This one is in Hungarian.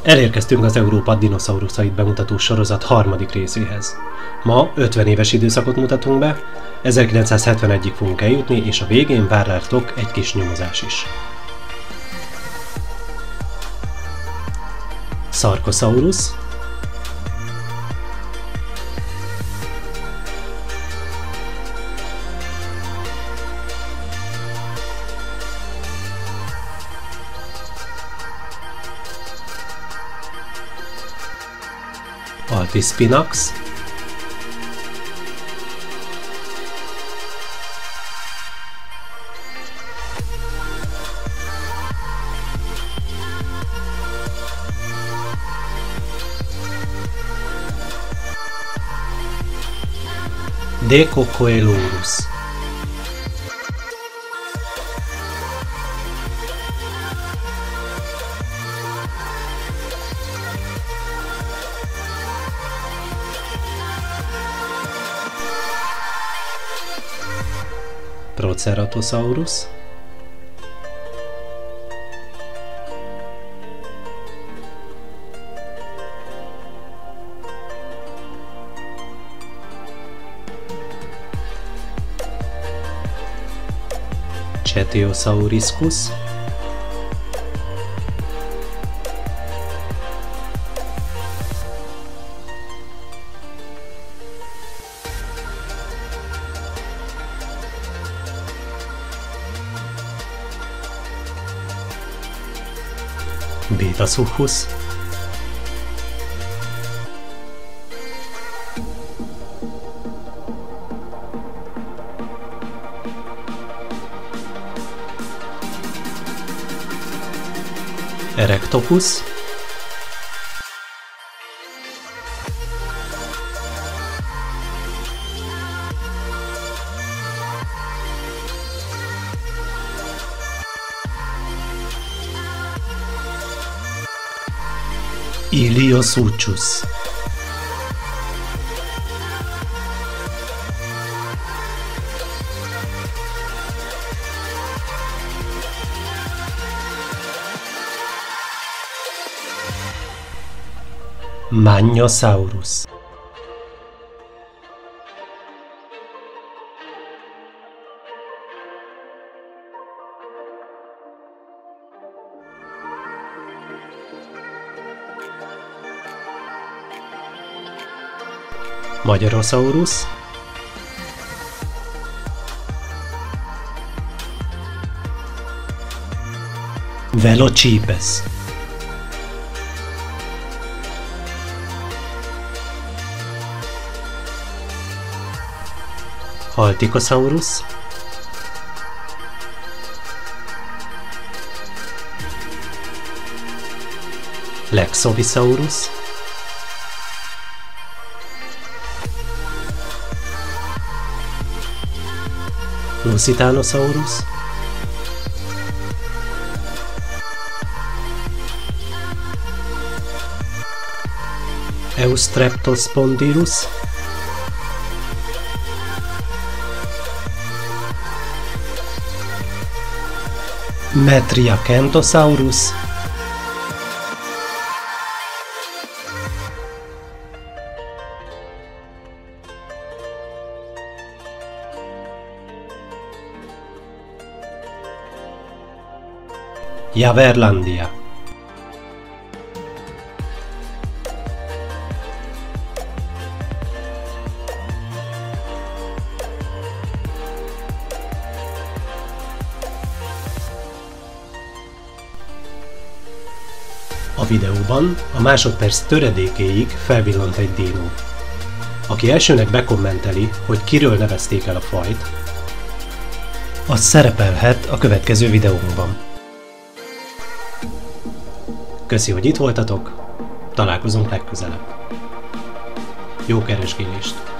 Elérkeztünk az Európa dinoszauruszait bemutató sorozat harmadik részéhez. Ma 50 éves időszakot mutatunk be, 1971-ig fogunk eljutni, és a végén vár rátok egy kis nyomozás is. Sarcosaurus, Altispinax, Decocoelurus, Proceratosaurus, Cetiosauriscus, Betasuchus, Erectopus, Iliosuchus, Magnosaurus, Magyarosaurus, Velocipes, Haltikosaurus, Lexovisaurus, Lusitanosaurus, Eustreptospondylus, Metriacanthosaurus, Javerlandia. A videóban a másodperc töredékéig felvillant egy dino. Aki elsőnek bekommenteli, hogy kiről nevezték el a fajt, az szerepelhet a következő videónkban. Köszi, hogy itt voltatok, találkozunk legközelebb. Jó keresgélést!